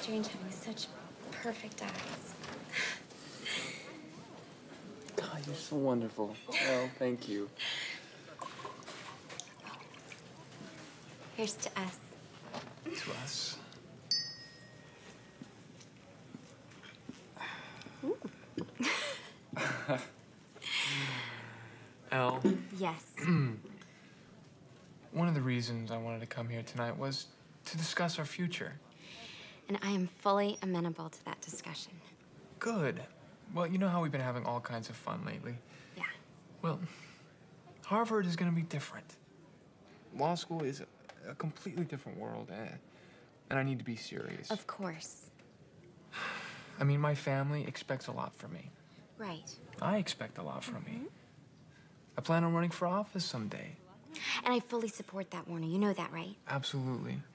strange having such perfect eyes. God, you're so wonderful. Oh, thank you. Here's to us. To us. Elle. Yes. One of the reasons I wanted to come here tonight was to discuss our future. And I am fully amenable to that discussion. Good. Well, you know how we've been having all kinds of fun lately. Yeah. Well, Harvard is going to be different. Law school is a completely different world, and I need to be serious. Of course. I mean, my family expects a lot from me. Right. I expect a lot from me. I plan on running for office someday. And I fully support that, Warner. You know that, right? Absolutely.